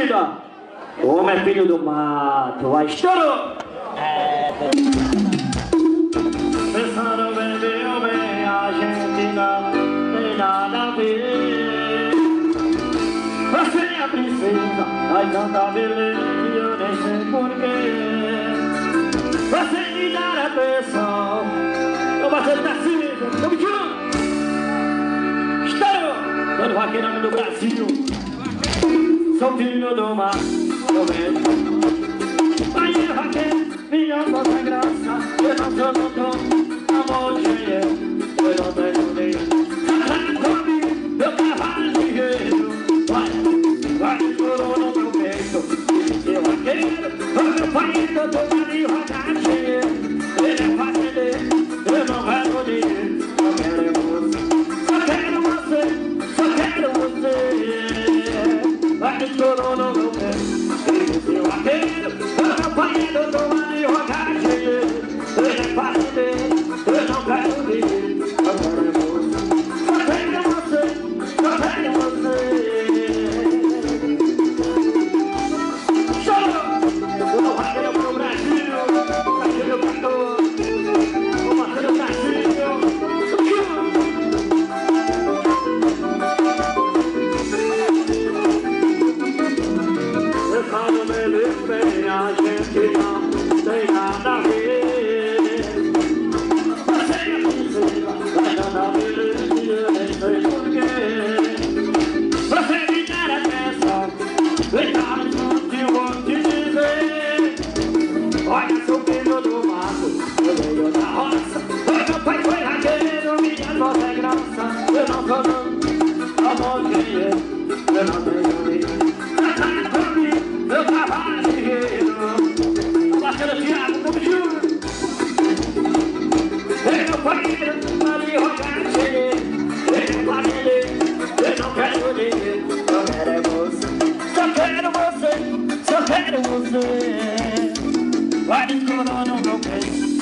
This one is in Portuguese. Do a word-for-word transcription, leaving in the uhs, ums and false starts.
Diga, o homem é filho do mato, vai estourou! É... Pensando bem, bem, bem, a gente não tem nada a ver. Você é a princesa, mas tanta beleza que eu nem sei porquê. Você me dá atenção, eu vou ser Tarcísio, tô me tirando! Estourou! Todo vaqueirão do Brasil. Sou filho do mar, do vento. Pai é vaqueiro, minha voz é graça. Eu não sou doutor, amor engenheiro. Eu não tenho nem comigo, meu cavalo de guerreiro. Vai, vai, estourou no meu peito. Seu vaqueiro, o meu pai é doutor, marido, rogar cheio. Ele é fazendeiro, eu não quero dinheiro. Só quero você, só quero você, só quero você. Vai estourou no meu pé. Seu vaqueiro, o meu pai é doutor, marido, rogar cheio. Ele é fazendeiro, eu não quero dinheiro. Só quero você, só quero você, só quero você. Chorou! O vaqueiro pro Brasil, aquele cantor, o Marcelo Brasil. Eu falo meu bem, a gente não tem nada a ver. Você é princesa, mas nada a ver, eu nem sei porquê. Você me der atenção, vem cá no junto e eu vou te dizer. Olha, sou filho do mato, eu venho da roça. Meu pai foi raqueiro, minha voz é graça. Eu não sou não, amor quem é, eu não tenho nem. Meu cavalo de guerreiro, o Marcelo Thiago, como juro. Ele meu pai, marido, rogar cheio. Ele é fazendeiro, eu não quero dinheiro. Só quero é você, só quero você, só quero você. Vai escorando no meu peito.